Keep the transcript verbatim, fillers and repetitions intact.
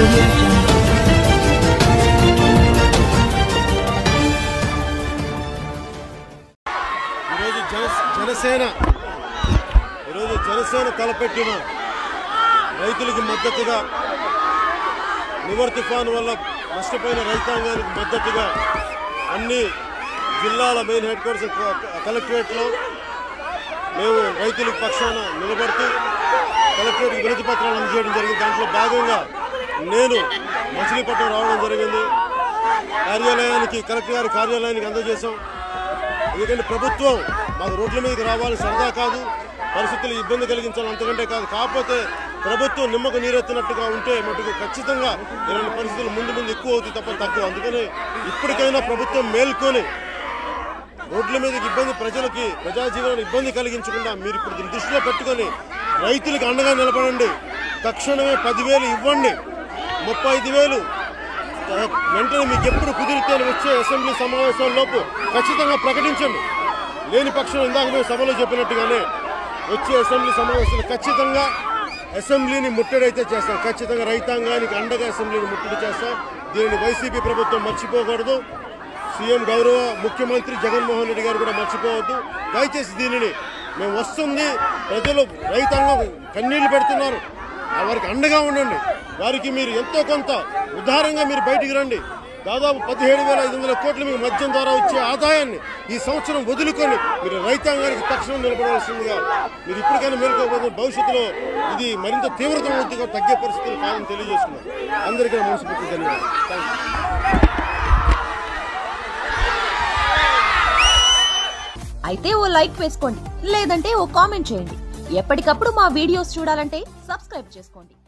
audio jungle. ఈరోజు జన జనసేన ఈరోజు జనసేన తలపెట్టిన రైతులకు మద్దతుగా నివర్ తుఫాను వల్ల నష్టపోయిన రైతాంగానికి మద్దతుగా అన్ని జిల్లాల మెయిన్ హెడ్ క్వార్టర్స్ కలెక్టరేట్లో మేము రైతులకు పక్షాన నిలబడుతూ కలెక్టరేట్కి వినతి పత్రాలు అందజేయడం జరిగింది. దాంట్లో భాగంగా నేను మచిలీపట్నం రావడం జరిగింది. కార్యాలయానికి కలెక్టర్ గారి కార్యాలయానికి అందజేశాం. ఎందుకంటే ప్రభుత్వం మాకు రోడ్ల మీదకి రావాలి సరదా కాదు, పరిస్థితులు ఇబ్బంది కలిగించాలి అంతకంటే కాదు. కాకపోతే ప్రభుత్వం నిమ్మకు నీరెత్తినట్టుగా ఉంటే మటుకు ఖచ్చితంగా ఇలాంటి పరిస్థితులు ముందు ముందు ఎక్కువ అవుతాయి తప్ప తక్కువ. అందుకని ఇప్పటికైనా ప్రభుత్వం మేల్కొని రోడ్ల మీదకి ఇబ్బంది ప్రజలకి ప్రజాజీవనాన్ని ఇబ్బంది కలిగించకుండా మీరు ఇప్పుడు దీన్ని దృష్టిలో పెట్టుకొని రైతులకు అండగా నిలబడండి. తక్షణమే పదివేలు ఇవ్వండి, ముప్పై ఐదు వేలు వెంటనే మీకు ఎప్పుడు కుదిరితే వచ్చే అసెంబ్లీ సమావేశాల్లోపు ఖచ్చితంగా ప్రకటించండి. లేని పక్షం ఇందాక మేము సభలో చెప్పినట్టుగానే వచ్చే అసెంబ్లీ సమావేశాలు ఖచ్చితంగా అసెంబ్లీని ముట్టడైతే చేస్తాం. ఖచ్చితంగా రైతాంగానికి అండగా అసెంబ్లీని ముట్టడి చేస్తాం. దీనిని వైసీపీ ప్రభుత్వం మర్చిపోకూడదు. సీఎం గౌరవ ముఖ్యమంత్రి జగన్మోహన్ రెడ్డి గారు కూడా మర్చిపోవద్దు. దయచేసి దీనిని మేము వస్తుంది, ప్రజలు రైతాంగం కన్నీళ్లు పెడుతున్నారు, వారికి అండగా ఉండండి. వారికి మీరు ఎంతో కొంత ఉదారంగా మీరు బయటికి రండి. దాదాపు పదిహేడు వేల ఐదు వందల కోట్లు మీకు మద్యం ద్వారా వచ్చే ఆదాయాన్ని ఈ సంవత్సరం వదులుకొని మీరు రైతాంగానికి తక్షణం నిలబడవలసిందిగా మీరు ఇప్పటికైనా మేలుకోకపోతే భవిష్యత్తులో ఇది మరింత తీవ్రతగా తగ్గే పరిస్థితులు కాదని తెలియజేస్తున్నారు. అందరికీ మనస్ఫూర్తి ధన్యవాదాలు. అయితే ఓ లైక్ వేసుకోండి, లేదంటే ఓ కామెంట్ చేయండి. ఎప్పటికప్పుడు మా వీడియోస్ చూడాలంటే సబ్స్క్రైబ్ చేసుకోండి.